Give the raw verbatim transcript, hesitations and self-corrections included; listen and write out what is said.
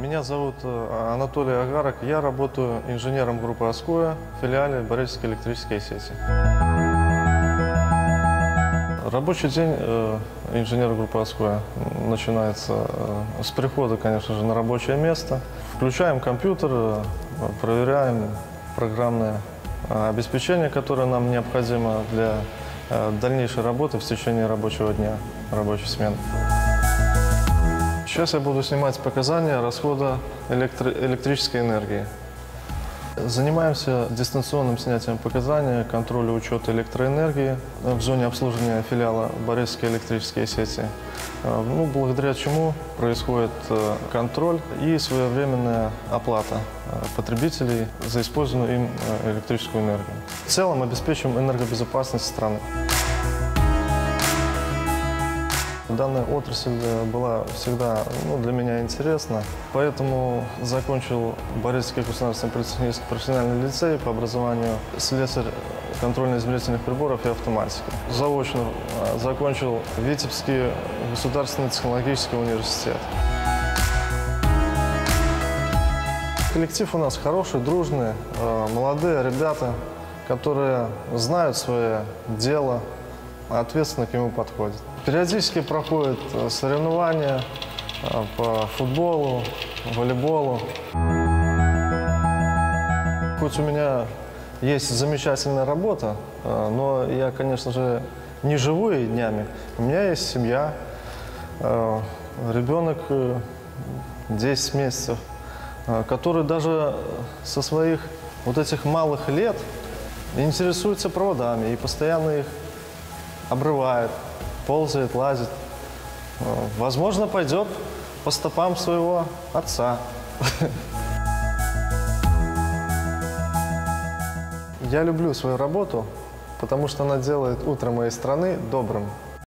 Меня зовут Анатолий Агарок. Я работаю инженером группы «Аскоя» в филиале Бориспольской электрической сети. Рабочий день инженера группы «Аскоя» начинается с прихода, конечно же, на рабочее место. Включаем компьютер, проверяем программное обеспечение, которое нам необходимо для дальнейшей работы в течение рабочего дня, рабочей смены. Сейчас я буду снимать показания расхода электро электрической энергии. Занимаемся дистанционным снятием показаний, контроля учета электроэнергии в зоне обслуживания филиала Бориспольской электрической сети, ну, благодаря чему происходит контроль и своевременная оплата потребителей за использованную им электрическую энергию. В целом обеспечим энергобезопасность страны. Данная отрасль была всегда ну, для меня интересна, поэтому закончил Бориспольский государственный политехнический профессиональный лицей по образованию слесарь контрольно-измерительных приборов и автоматики. Заочно закончил Витебский государственный технологический университет. Коллектив у нас хороший, дружный, молодые ребята, которые знают свое дело, ответственно к нему подходят. Периодически проходят соревнования по футболу, волейболу. Хоть у меня есть замечательная работа, но я, конечно же, не живу ей днями. У меня есть семья, ребенок десять месяцев, который даже со своих вот этих малых лет интересуется проводами и постоянно их обрывает, ползает, лазит. Возможно, пойдет по стопам своего отца. Я люблю свою работу, потому что она делает утро моей страны добрым.